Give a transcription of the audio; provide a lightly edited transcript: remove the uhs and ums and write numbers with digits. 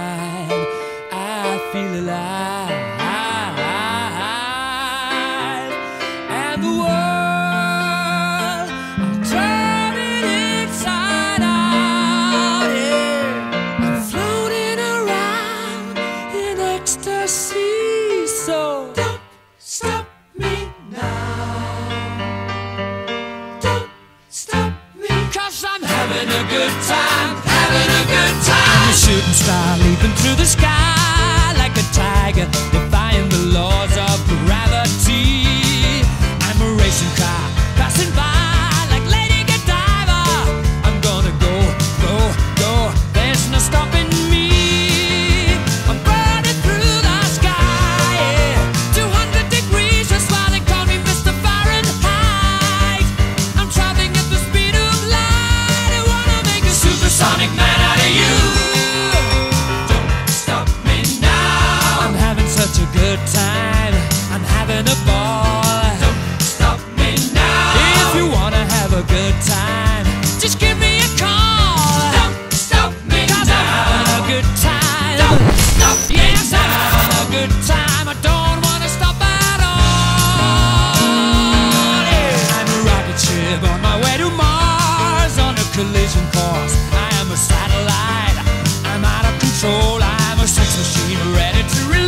time I feel alive, and the world I'm turning inside out, yeah. I'm floating around in ecstasy, so don't stop me now. Don't stop me, 'cause I'm having a good time, having a good time. I'm a shooting star leaping through the sky like a tiger, defying the laws of gravity. I'm a racing car passing by like Lady Godiva. I'm gonna go, go, go, there's no stopping me. I'm burning through the sky, yeah. 200 degrees, that's why they call me Mr. Fahrenheit. I'm traveling at the speed of light. I wanna make a supersonic man out of you. Such a good time, I'm having a ball. Don't stop me now. If you wanna have a good time, just give me a call. Don't stop me now. 'Cause I'm having a good time. Don't stop me now. Yes, I'm having a good time. I don't wanna stop at all. Yeah. I'm a rocket ship on my way to Mars on a collision course. I am a satellite. I'm out of control. I'm a sex machine ready to